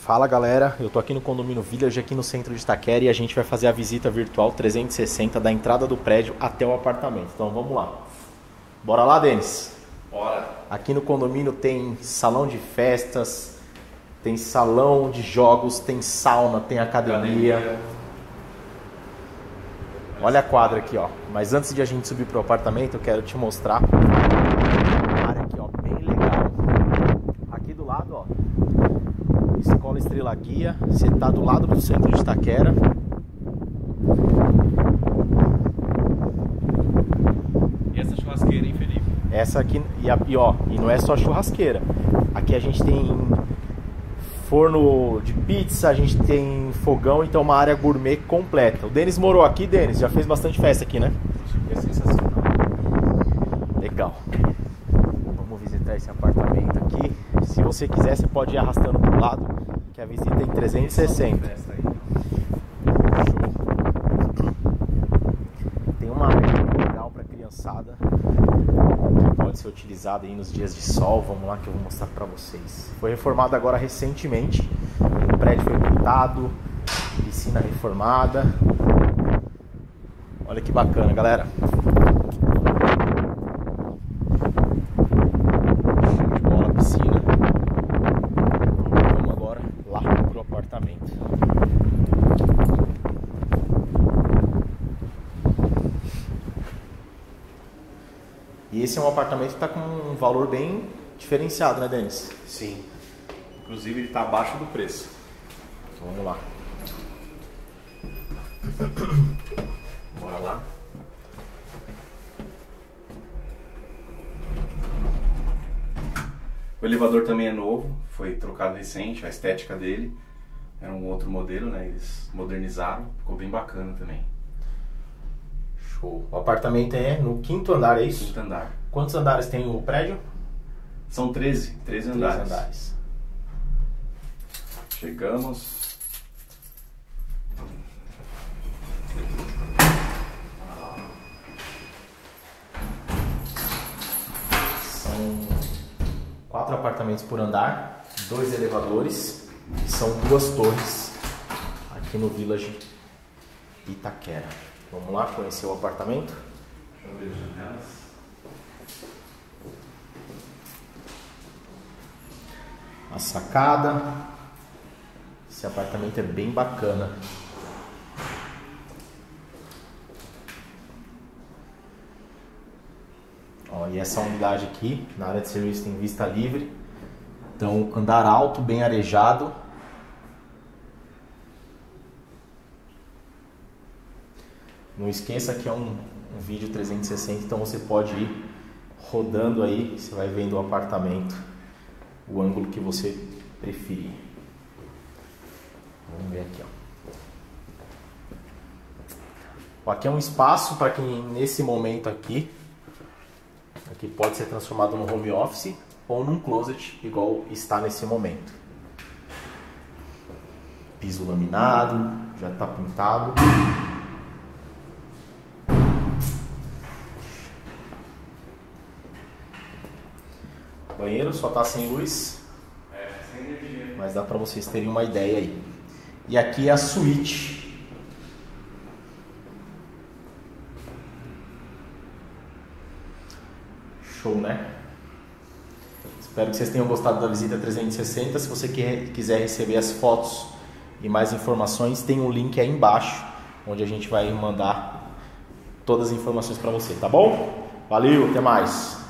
Fala galera, eu tô aqui no condomínio Village, aqui no centro de Itaquera, e a gente vai fazer a visita virtual 360 da entrada do prédio até o apartamento. Então vamos lá. Bora lá, Denis? Bora. Aqui no condomínio tem salão de festas, tem salão de jogos, tem sauna, tem academia. Olha a quadra aqui, ó. Mas antes de a gente subir pro apartamento, eu quero te mostrar uma área aqui, ó, bem legal. Aqui do lado, ó, Escola Estrela Guia. Você tá do lado do centro de Itaquera. E essa churrasqueira, hein, Felipe? Essa aqui, e não é só churrasqueira. Aqui a gente tem forno de pizza, a gente tem fogão, então uma área gourmet completa. O Denis morou aqui, Denis, já fez bastante festa aqui, né? É sensacional. Legal. Vamos visitar esse apartamento aqui. Se você quiser, você pode ir arrastando pro lado, que a visita é em 360. Show. Tem uma área legal para criançada, que pode ser utilizada aí nos dias de sol. Vamos lá que eu vou mostrar para vocês. Foi reformado agora recentemente. O prédio foi pintado, piscina reformada. Olha que bacana, galera. Show de bola a piscina. Vamos agora lá pro apartamento. E esse é um apartamento que está com um valor bem diferenciado, né, Denis? Sim. Inclusive ele está abaixo do preço. Então, vamos lá. Bora lá. O elevador também é novo, foi trocado recente, a estética dele. Era um outro modelo, né? Eles modernizaram, ficou bem bacana também. Show. O apartamento é no 5º andar, é isso? 5º andar. Quantos andares tem o prédio? São 13 3 andares. andares. Chegamos. São 4 apartamentos por andar, 2 elevadores, e são 2 torres aqui no Village Itaquera. Vamos lá conhecer o apartamento? Deixa eu ver as janelas. A sacada. Esse apartamento é bem bacana. Ó, e essa unidade aqui, na área de serviço, tem vista livre. Então, andar alto, bem arejado. Não esqueça que é um vídeo 360, então você pode ir rodando aí, você vai vendo o apartamento, o ângulo que você preferir. Vamos ver aqui, ó. Aqui é um espaço para quem nesse momento aqui pode ser transformado num home office ou num closet, igual está nesse momento. Piso laminado, já está pintado. Banheiro só está sem luz, Sem energia. mas dá para vocês terem uma ideia aí. E aqui é a suíte. Show, né? Espero que vocês tenham gostado da visita 360. Se você quiser receber as fotos e mais informações, tem um link aí embaixo, onde a gente vai mandar todas as informações para você, tá bom? Valeu, até mais!